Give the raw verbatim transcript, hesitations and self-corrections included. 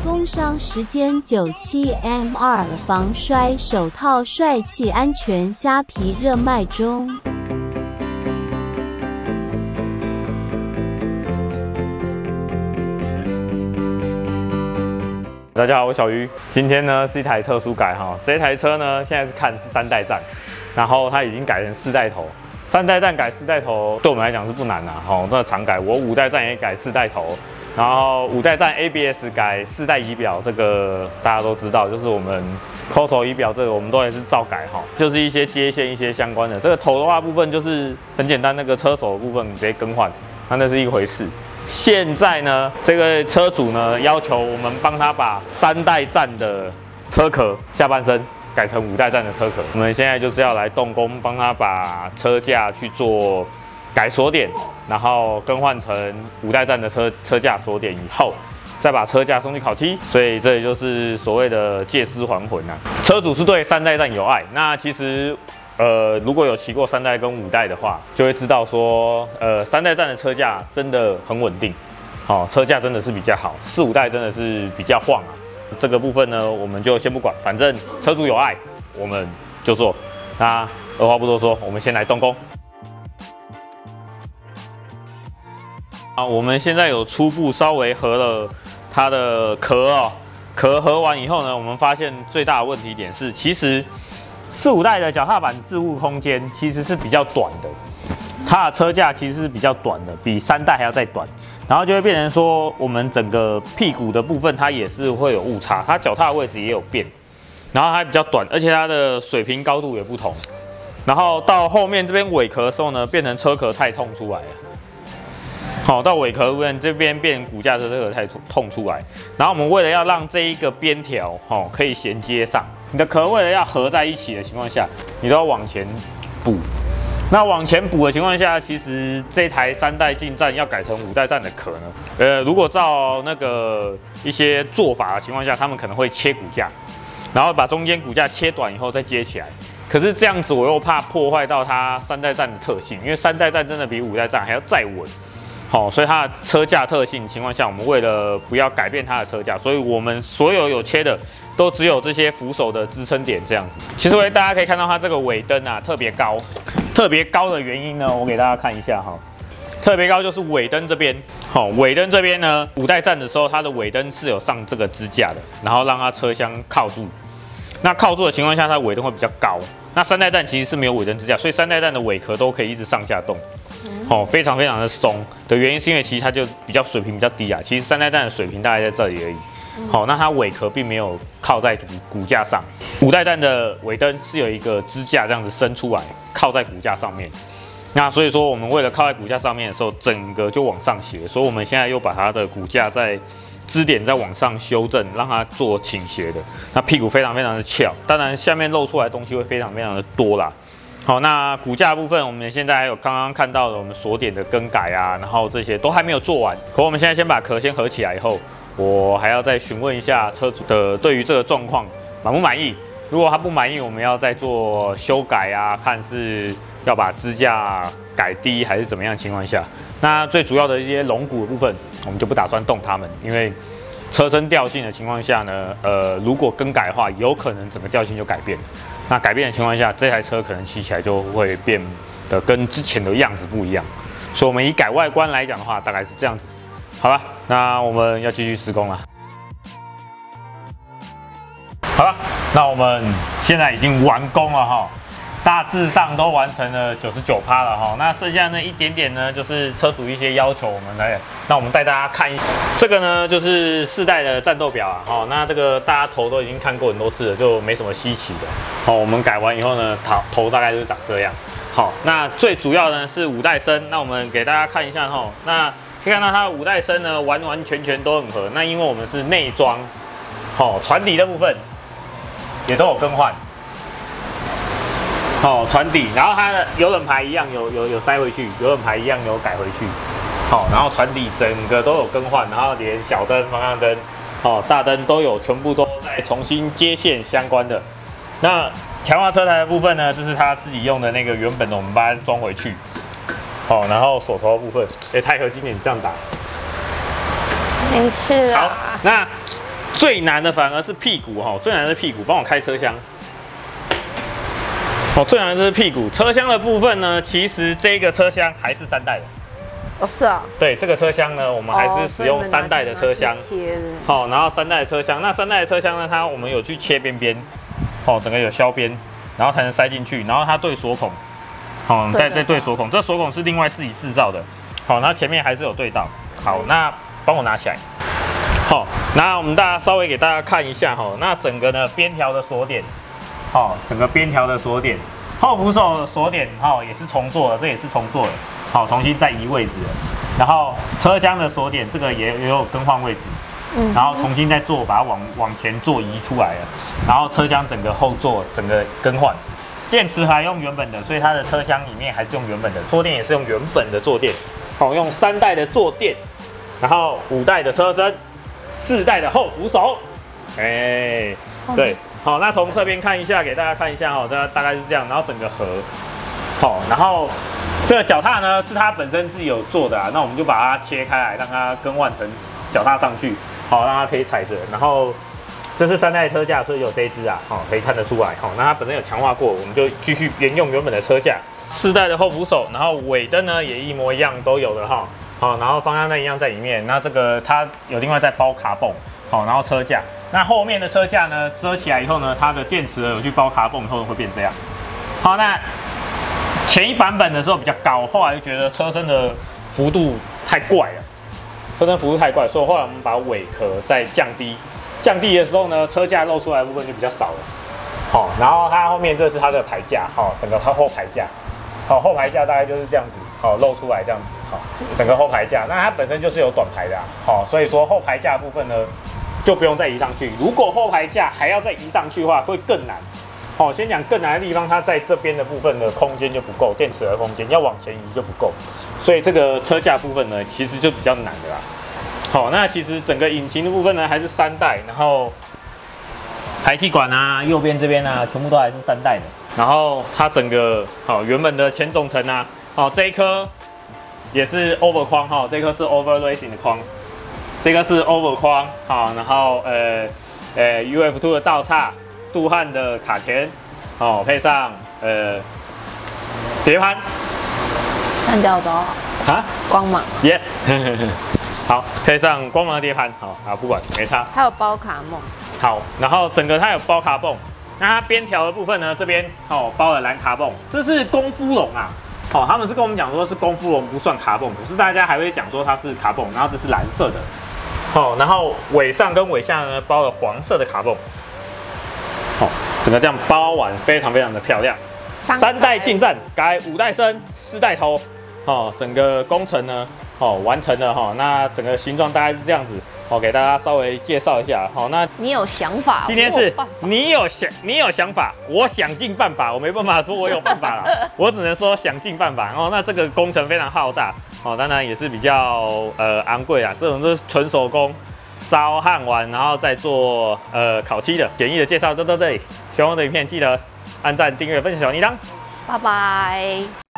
工商时间九七 M 二防摔手套帅气安全虾皮热卖中。 大家好，我小鱼。今天呢是一台特殊改哈，这一台车呢现在是看是三代战，然后它已经改成四代头。三代战改四代头对我们来讲是不难啦，哈，那常改。我五代战也改四代头，然后五代战 A B S 改四代仪表，这个大家都知道，就是我们 C O T O 仪表这个我们都也是照改哈，就是一些接线一些相关的。这个头的话部分就是很简单，那个车手的部分直接更换，那那是一回事。现在呢，这个车主呢要求我们帮他把三代战的车壳下半身改成五代战的车壳。我们现在就是要来动工，帮他把车架去做改锁点，然后更换成五代战的车车架锁点以后，再把车架送去烤漆。所以这也就是所谓的借尸还魂啊。车主是对三代战有爱，那其实。呃，如果有骑过三代跟五代的话，就会知道说，呃，三代战的车架真的很稳定，好、哦，车架真的是比较好，四五代真的是比较晃啊。这个部分呢，我们就先不管，反正车主有爱，我们就做。那二话不多说，我们先来动工。啊，我们现在有初步稍微合了它的壳哦，壳合完以后呢，我们发现最大的问题点是，其实。四五代的脚踏板置物空间其实是比较短的，它的车架其实是比较短的，比三代还要再短，然后就会变成说我们整个屁股的部分它也是会有误差，它脚踏的位置也有变，然后它比较短，而且它的水平高度也不同，然后到后面这边尾壳的时候呢，变成车壳太痛出来了。好，到尾壳部分这边变骨架的这个太痛出来，然后我们为了要让这一个边条哦可以衔接上，你的壳为了要合在一起的情况下，你都要往前补。那往前补的情况下，其实这台三代进站要改成五代站的壳呢，呃，如果照那个一些做法的情况下，他们可能会切骨架，然后把中间骨架切短以后再接起来。可是这样子我又怕破坏到它三代战的特性，因为三代战真的比五代战还要再稳。好、哦，所以它的车架特性情况下，我们为了不要改变它的车架，所以我们所有有切的都只有这些扶手的支撑点这样子。其实大家可以看到它这个尾灯啊特别高，特别高的原因呢，我给大家看一下哈。特别高就是尾灯这边，好、哦，尾灯这边呢，五代战的时候它的尾灯是有上这个支架的，然后让它车厢靠住。那靠住的情况下，它的尾灯会比较高。那三代战其实是没有尾灯支架，所以三代战的尾壳都可以一直上下动。哦，非常非常的松的原因是因为其实它就比较水平比较低啊，其实三代战的水平大概在这里而已。好、哦，那它尾壳并没有靠在骨架上，五代战的尾灯是有一个支架这样子伸出来，靠在骨架上面。那所以说我们为了靠在骨架上面的时候，整个就往上斜，所以我们现在又把它的骨架在支点再往上修正，让它做倾斜的。那屁股非常非常的翘，当然下面露出来的东西会非常非常的多啦。好，那骨架部分，我们现在还有刚刚看到的我们锁点的更改啊，然后这些都还没有做完。可我们现在先把壳先合起来以后，我还要再询问一下车主的对于这个状况满不满意。如果他不满意，我们要再做修改啊，看是要把支架改低还是怎么样的情况下。那最主要的一些龙骨的部分，我们就不打算动它们，因为车身调性的情况下呢，呃，如果更改的话，有可能整个调性就改变了。那改变的情况下，这台车可能骑起来就会变得跟之前的样子不一样。所以，我们以改外观来讲的话，大概是这样子。好了，那我们要继续施工了。好了，那我们现在已经完工了哈。大致上都完成了九十九趴了哈，那剩下那一点点呢，就是车主一些要求，我们来，那我们带大家看一下，这个呢就是四代的战斗表啊，哦，那这个大家头都已经看过很多次了，就没什么稀奇的，哦，我们改完以后呢，头头大概就是长这样，好，那最主要呢是五代身，那我们给大家看一下哈，那可以看到它五代身呢完完全全都很合，那因为我们是内装，好，船底的部分也都有更换。哦，船底，然后它的油冷排一样有有有塞回去，油冷排一样有改回去。好、哦，然后船底整个都有更换，然后连小灯、方向灯、哦大灯都有，全部都在重新接线相关的。那强化车台的部分呢，这是他自己用的那个原本的，我们把它装回去。好、哦，然后手头的部分，哎，钛合金你这样打， 没事啊。 好，那最难的反而是屁股哈，最难的是屁股，帮我开车厢。哦，最难的是屁股。车厢的部分呢，其实这个车厢还是三代的。 哦，是啊。 对，这个车厢呢，我们还是使用三代的车厢。 切的。 好，然后三代的车厢，那三代的车厢呢，它我们有去切边边，哦，整个有削边，然后才能塞进去，然后它对锁孔，好，再再对锁孔，这锁孔是另外自己制造的。好，那前面还是有对到。好，那帮我拿起来。好，那我们大家稍微给大家看一下哈，那整个呢边条的锁点，好，整个边条的锁点，后扶手锁点哈也是重做的，这也是重做的，好，重新再移位置了。然后车厢的锁点这个也也有更换位置，嗯，然后重新再做，把它往往前做移出来了。然后车厢整个后座整个更换，电池还用原本的，所以它的车厢里面还是用原本的，坐垫也是用原本的坐垫。好，用三代的坐垫，然后五代的车身，四代的后扶手，哎、欸，对，好，那从侧边看一下，给大家看一下哈，这大概是这样，然后整个盒，好，然后这个脚踏呢是它本身自己有做的啊，那我们就把它切开来，让它更换成脚踏上去，好，让它可以踩着，然后这是三代车架，所以有这一支啊，好，可以看得出来，好，那它本身有强化过，我们就继续沿用原本的车架。四代的后扶手，然后尾灯呢也一模一样都有的哈，好，然后方向灯一样在里面，那这个它有另外再包卡泵，好，然后车架，那后面的车架呢遮起来以后呢，它的电池有去包卡泵以后会变这样，好，那前一版本的时候比较高，后来就觉得车身的幅度太怪了，车身幅度太怪，所以后来我们把尾壳再降低，降低的时候呢，车架露出来的部分就比较少了，好，然后它后面这是它的排架，好，整个它后排架。好，后排架大概就是这样子，好，露出来这样子，好，整个后排架，那它本身就是有短排的、啊，好，所以说后排架部分呢，就不用再移上去。如果后排架还要再移上去的话，会更难。好，先讲更难的地方，它在这边的部分的空间就不够，电池的空间要往前移就不够，所以这个车架部分呢，其实就比较难的啦。好，那其实整个引擎的部分呢，还是三代，然后排气管啊，右边这边啊，全部都还是三代的。然后它整个好原本的前总成啊，好这一颗也是 over 框哈，这颗是 over racing 的框，这个是 over 框好，然后呃呃 U F 二 的倒叉，杜汉的卡钳，好配上呃碟盘， 三角轴啊， 光芒 ，yes， 好配上光芒的碟盘，好啊不管没差， 还有包卡梦， 好，然后整个它有包卡泵。那它边条的部分呢，这边哦包了蓝卡泵，这是功夫龙啊，好、哦，他们是跟我们讲说是功夫龙不算卡泵，可是大家还会讲说它是卡泵，然后这是蓝色的，好、哦，然后尾上跟尾下呢包了黄色的卡泵，好、哦，整个这样包完非常非常的漂亮，三代进站改五代身，四代头，哦，整个工程呢哦完成了哈、哦，那整个形状大概是这样子。我、哦、给大家稍微介绍一下，好，那你有想法， 今天是你有想，你有想法，我想尽办法，我没办法说我有办法啦，我只能说想尽办法。哦，那这个工程非常浩大，哦，当然也是比较呃昂贵啊，这种都是纯手工烧焊完，然后再做呃烤漆的。简易的介绍就到这里，喜欢我的影片记得按赞、订阅、分享小铃铛， 拜拜。